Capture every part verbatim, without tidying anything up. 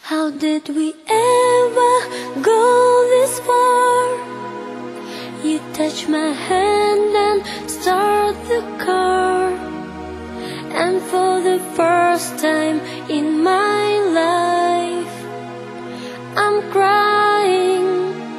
How did we ever go this far? You touch my hand and start the car, and for the first time in my life I'm crying.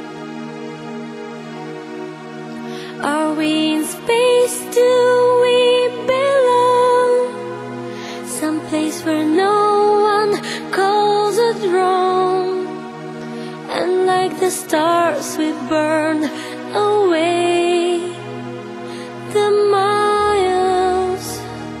Are we in space? Do we belong someplace where no one calls it wrong? And like the stars we burn away the miles.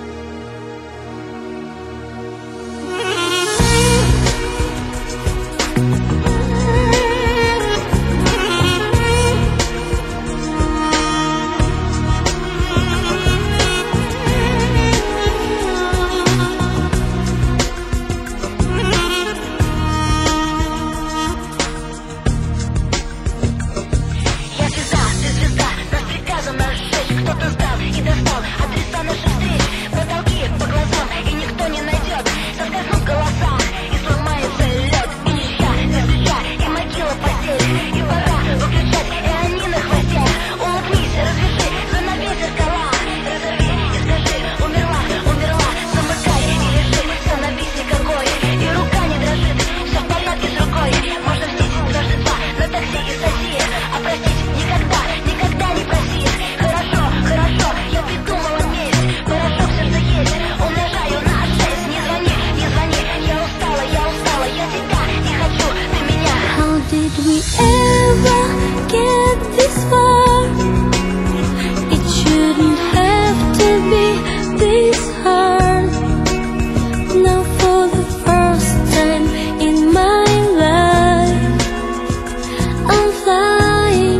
Did we ever get this far? It shouldn't have to be this hard. Now for the first time in my life I'm flying.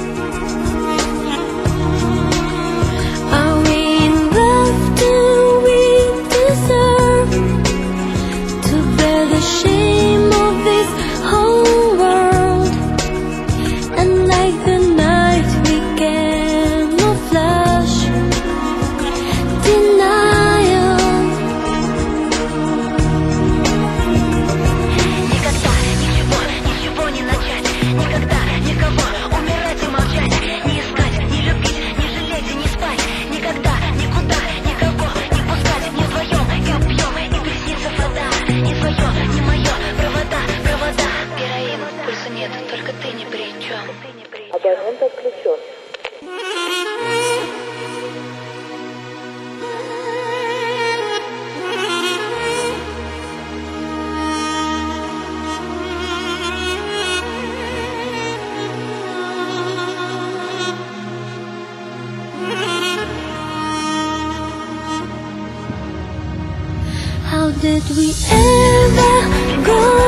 Are we in love? Do we deserve to bear the shame of this whole world? And like the night we cannot flash denial. Никогда ничего, ничего не начать. Никогда никого умирать и молчать. Не искать, не любить, не жалеть и не спать. Никогда, никуда, никого не пускать. Не вдвоем и убьем, и приснится вода. Не твое, не мое, провода, провода. Героин, пульса нет, только ты ни при чем. Абонент отключен. How did we ever go